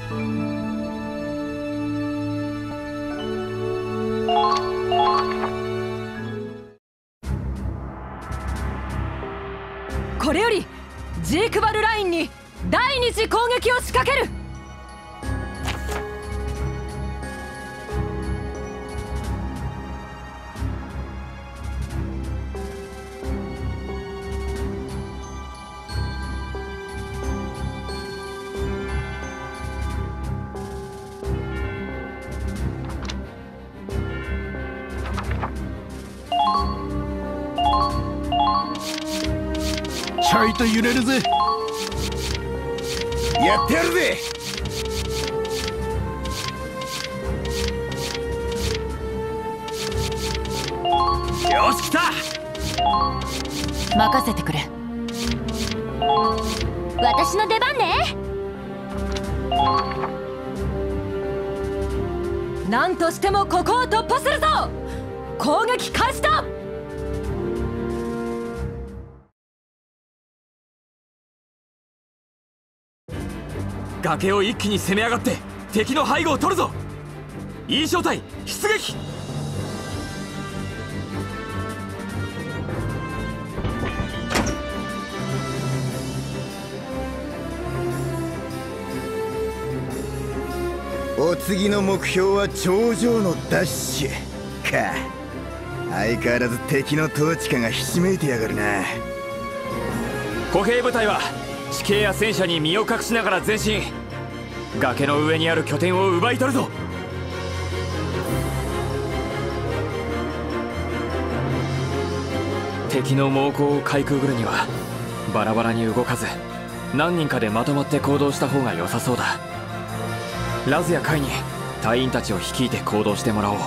これよりジークバルラインに第二次攻撃を仕掛ける。 ちょいと揺れるぜ。やってやるぜ。よし来た。 任せてくれ。 私の出番ね。 何としてもここを突破するぞ。攻撃開始だ。 崖を一気に攻め上がって敵の背後を取るぞ。いい正体出撃。 お次の目標は頂上のダッシュか。相変わらず敵の統治下がひしめいてやがるな。 歩兵部隊は地形や戦車に身を隠しながら前進。崖の上にある拠点を奪い取るぞ。敵の猛攻をかいくぐるにはバラバラに動かず何人かでまとまって行動した方が良さそうだ。ラズやカイに隊員たちを率いて行動してもらおう。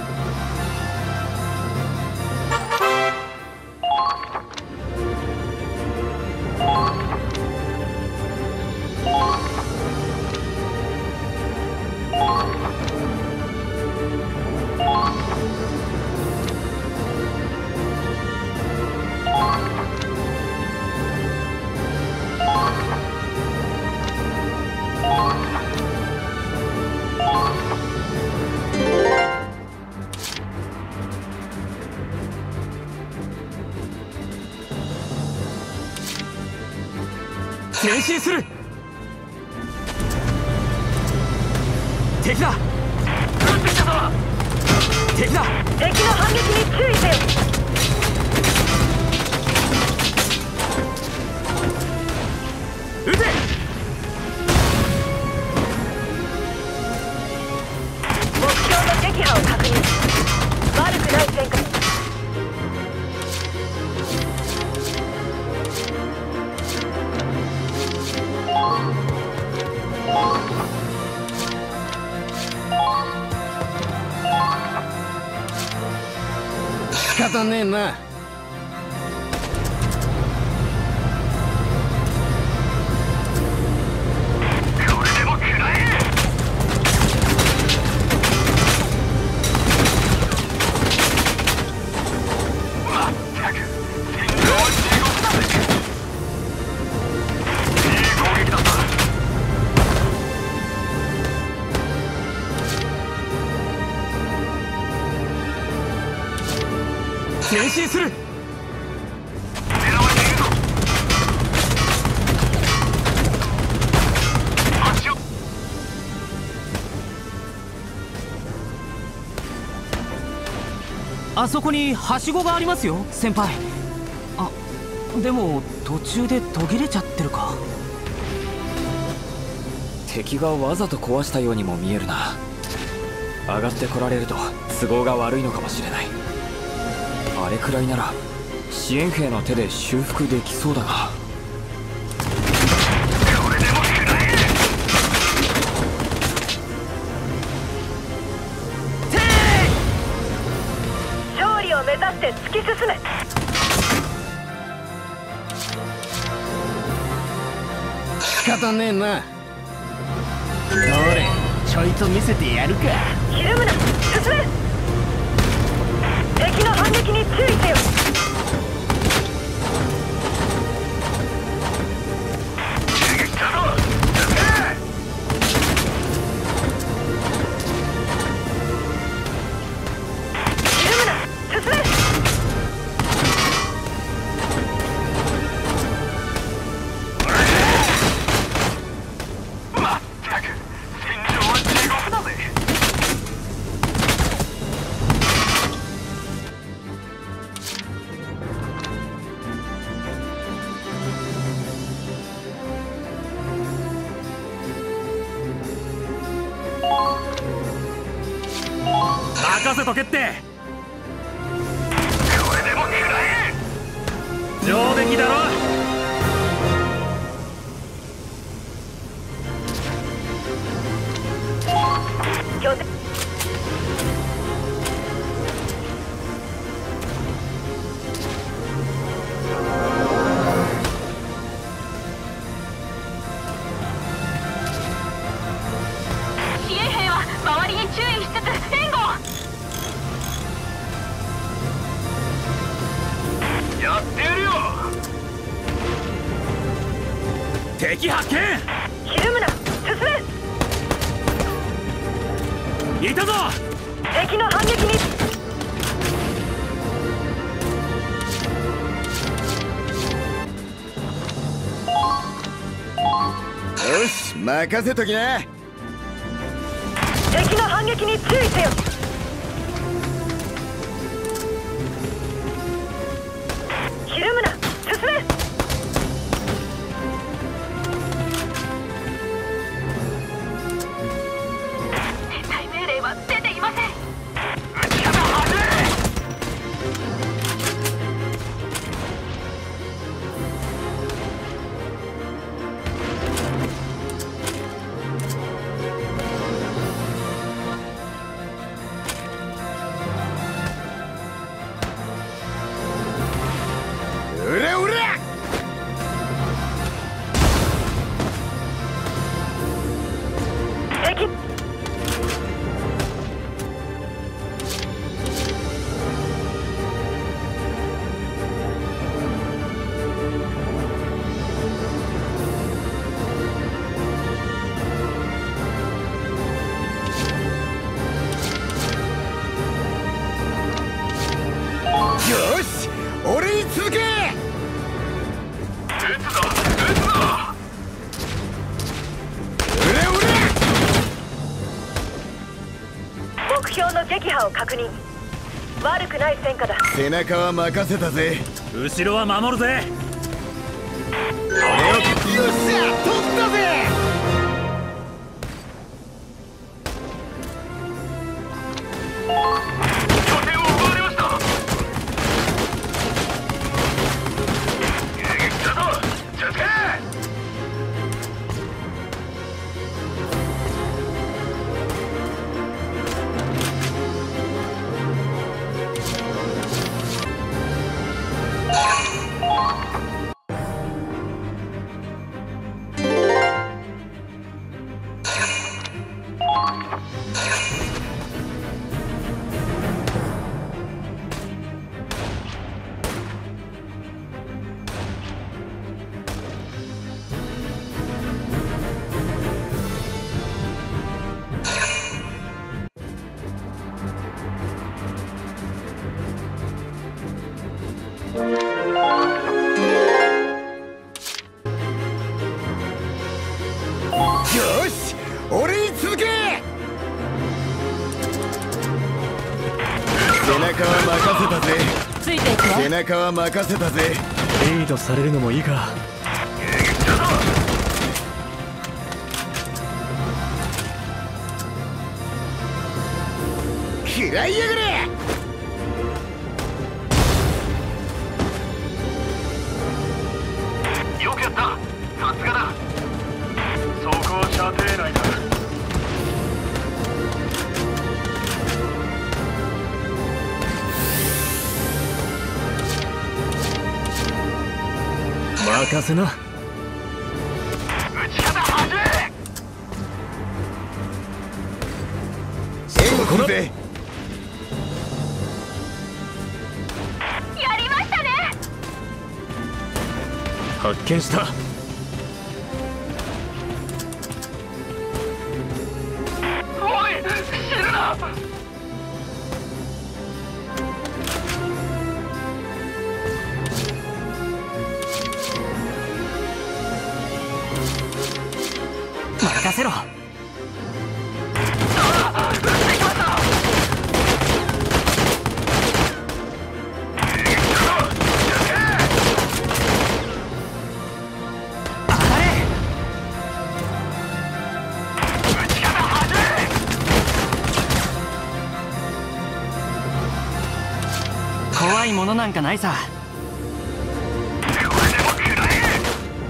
前進する。敵だ。敵だ。 敵の反撃に注意せよ。 撃て。 目標の撃破を確認。悪くない戦果。 仕方ねえな。これでも食らえ。まったく戦場は地獄だぜ。いい攻撃だった。 前進する。 狙われているぞ。足を。 あそこにはしごがありますよ先輩。あ、でも途中で途切れちゃってるか。 敵がわざと壊したようにも見えるな。上がってこられると都合が悪いのかもしれない。あれくらいなら支援兵の手で修復できそうだが。 これでも食らえ。 勝利を目指して突き進め。 仕方ねえな。どれちょいと見せてやるか。 ひるむな。進め。敵の反撃に注意せよ。 任せとけって。これでも食らえ。上出来だろ。 支援兵は周りに注意しつつ援護。 やってやるよ。敵発見。 ひるむな、進め。 いたぞ。 敵の反撃に。 よし、任せときな。 敵の反撃に注意せよ。ひるむな、進め。撤退命令は出ていません。 撃ち方外れ。 うらうら。 敵。 よし、俺に続け。 撃つぞ撃つぞ。 うらうら。 目標の撃破を確認。悪くない戦果だ。 背中は任せたぜ。 後ろは守るぜ。 よっしゃ、取ったぜ。 拠点を奪われました。迎撃だぞ。続け。 よし、俺に続け。背中は任せたぜ。 ついていくわ。 背中は任せたぜ。 リードされるのもいいか。 食らいやがれ。 よくやった。さすがだ。そこは射程内だ。 任せな。 撃ち方外れ。 援護するぜ。 やりましたね。 発見した。 おい、死ぬな。 任せろ。 なんかないさ。 これでも食らえ。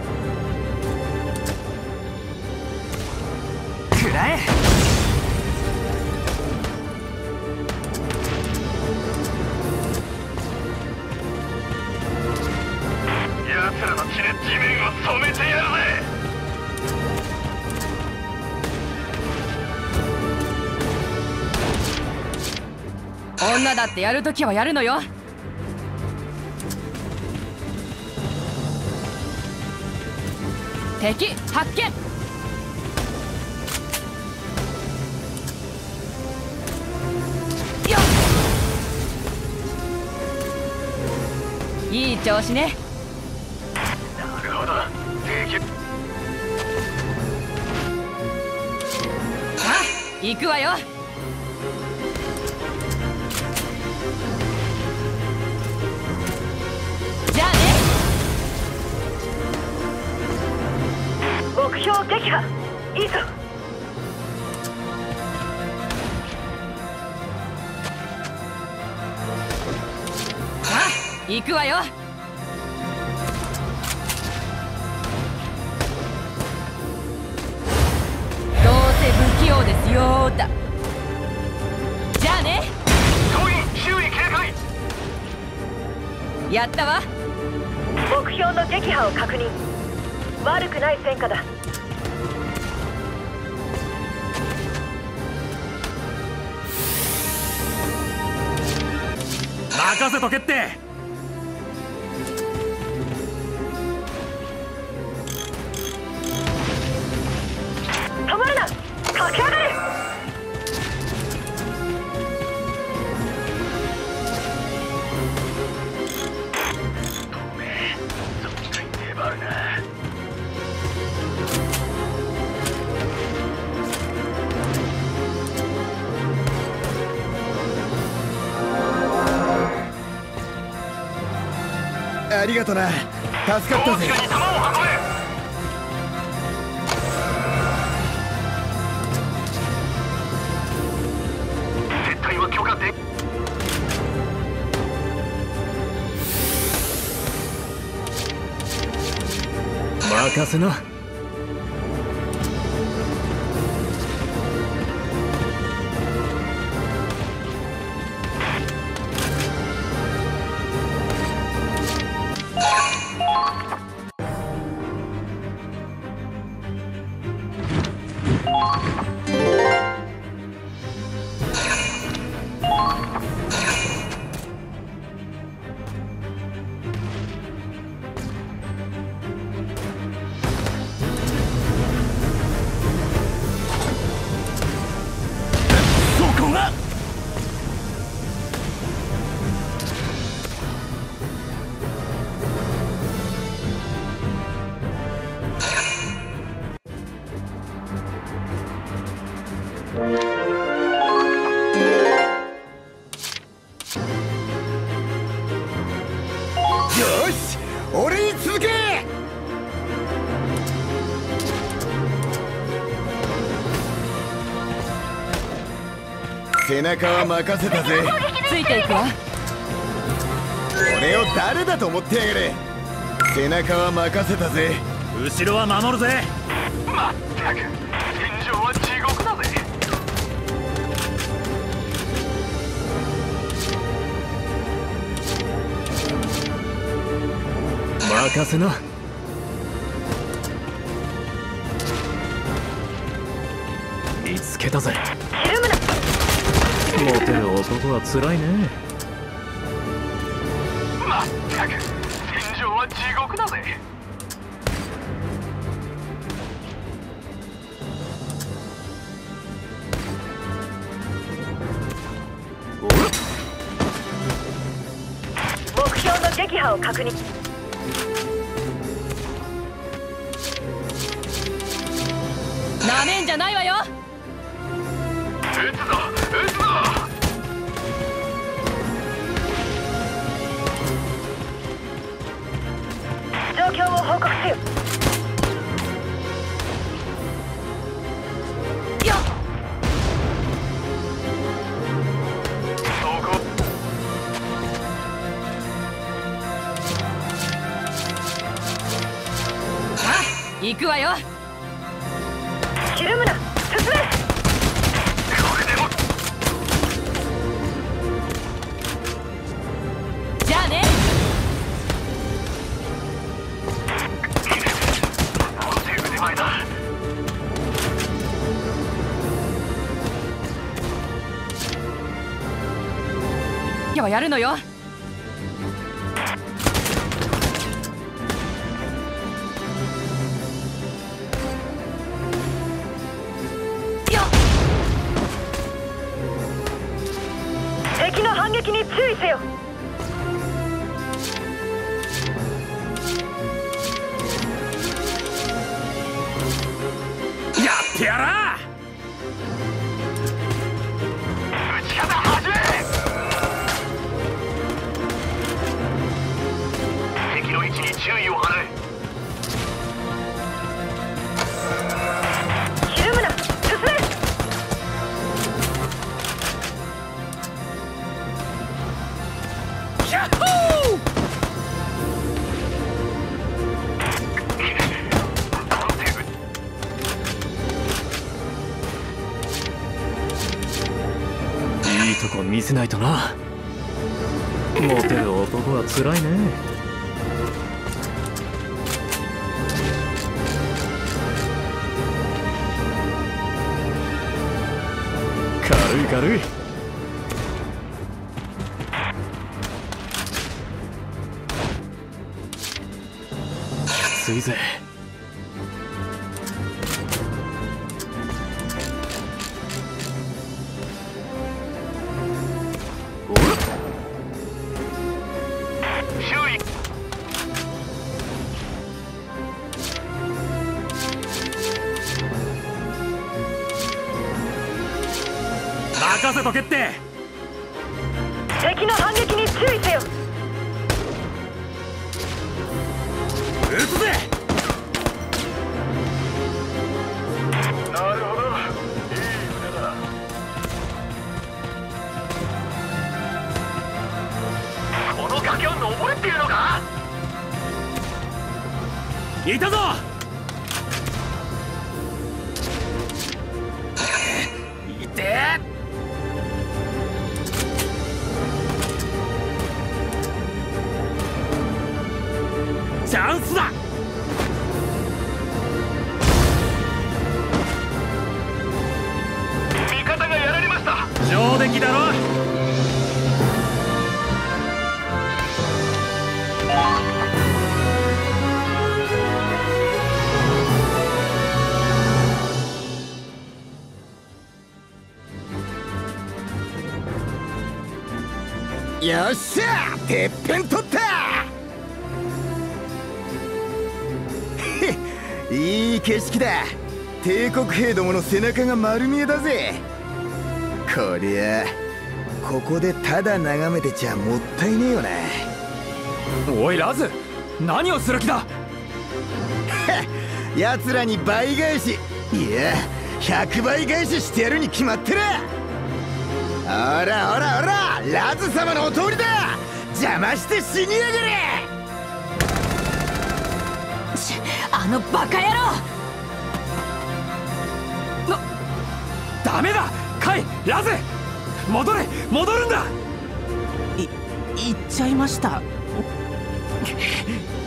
食らえ。 奴らの血で地面を染めてやるぜ。 女だってやるときはやるのよ。敵発見。よっ、いい調子ね。 なるほど。敵。 あ、行くわよ。じゃあね。 目標撃破。いいぞ。 あ、行くわよ。どうせ不器用ですよーだ。じゃあね。 総員周囲警戒。 やったわ。 目標の撃破を確認。悪くない戦果だ。 任せとけって。 止まるな。駆け上がれ。 粘るな。 ありがとな。助かったぜ。 大塚に弾を運べ。絶対は許可で。 任せな。そこがよし、俺に続け。背中は任せたぜ。 ついていくわ。 俺を誰だと思ってやがれ。背中は任せたぜ。 後ろは守るぜ。 まったく戦場は地獄だぜ。 任せな。見つけたぜ。 ひるむな。 モテる男は辛いね。 まったく戦場は地獄だぜ。 目標の撃破を確認。 なめんじゃないわよ。 撃つぞ撃つぞ。 状況を報告せよ。 よっ、 走行。 行くわよ。 ひるむな、進め。 これでもじゃあね。 もう手腕前だ。 今日はやるのよ。 敵の反撃に注意せよ。 やってやら打ち方始め。敵の位置に注意を払え。 ひるむな、進め。 ヤッホー。 この手腕いいとこ見せないとな。モテる男はつらいね。軽い軽い。きついぜ。 注意。 任せとけって。 敵の反撃に注意せよ。 撃つぜ。 なるほど、いい腕だ。この崖を登れっていうのか。 いたぞ。いてえ。チャンスだ。 味方がやられました。 上出来だろ。 よっしゃー、てっぺん取ったいい景色だ。帝国兵どもの背中が丸見えだぜ。こりゃここでただ眺めてちゃもったいねえよな。 おいラズ、何をする気だ。 奴らに倍返し、いや100倍返ししてやるに決まってる。おらおらおら、ラズ様のお通りだ。邪魔して死にやがれ。 あのバカ野郎。 ダメだ。カイ、ラズ、戻れ、戻るんだ。 行っちゃいました。